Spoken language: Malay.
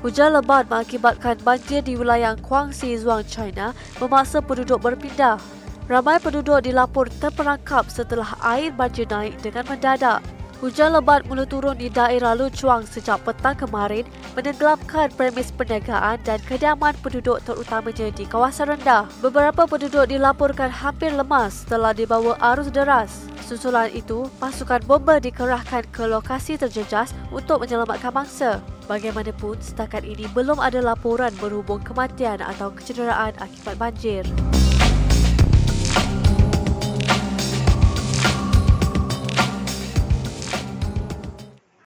Hujan lebat mengakibatkan banjir di wilayah Guangxi, Zhuang, China memaksa penduduk berpindah. Ramai penduduk dilapor terperangkap setelah air banjir naik dengan mendadak. Hujan lebat mula turun di daerah Luchuang sejak petang kemarin menenggelamkan premis perniagaan dan kediaman penduduk terutamanya di kawasan rendah. Beberapa penduduk dilaporkan hampir lemas setelah dibawa arus deras. Susulan itu, pasukan bomber dikerahkan ke lokasi terjejas untuk menyelamatkan mangsa. Bagaimanapun, setakat ini belum ada laporan berhubung kematian atau kecederaan akibat banjir.